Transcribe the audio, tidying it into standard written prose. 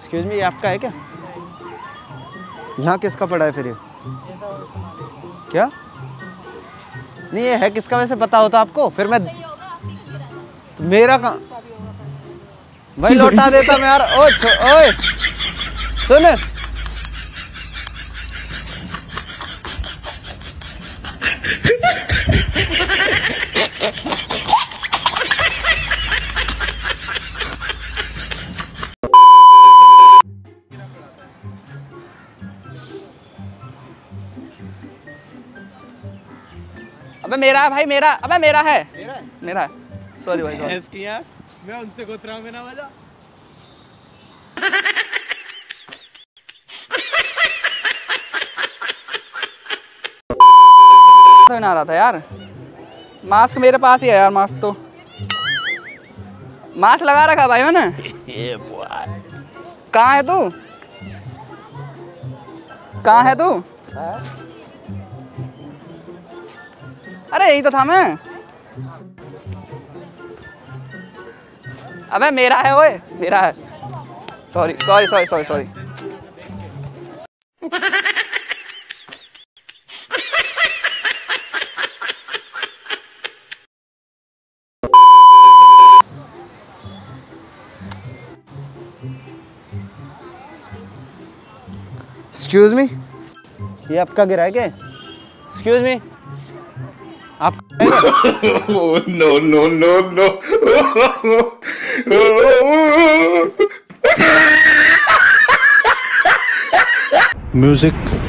Excuse me, ये आपका है क्या? यहाँ किसका पड़ा है फिर ये? क्या? नहीं, ये है किसका वैसे पता होता आपको? फिर मैं तो मेरा कहाँ भाई लौटा देता मैं यार। ओए सुन, अबे मेरा है भाई, मेरा। अबे मेरा है, मेरा है। सॉरी भाई, मैं उनसे कोतरा में ना बजा। आ रहा था यार। मास्क मेरे पास ही है यार, मास्क तो मास्क लगा रखा भाई मैंने। कहाँ है तू? कहाँ है तू? अरे यही तो था मैं। अबे मेरा है, ओए मेरा है। Sorry sorry sorry sorry sorry. Excuse me, ये आपका गिरा है क्या? एक्सक्यूज मी, आप no no no no. Music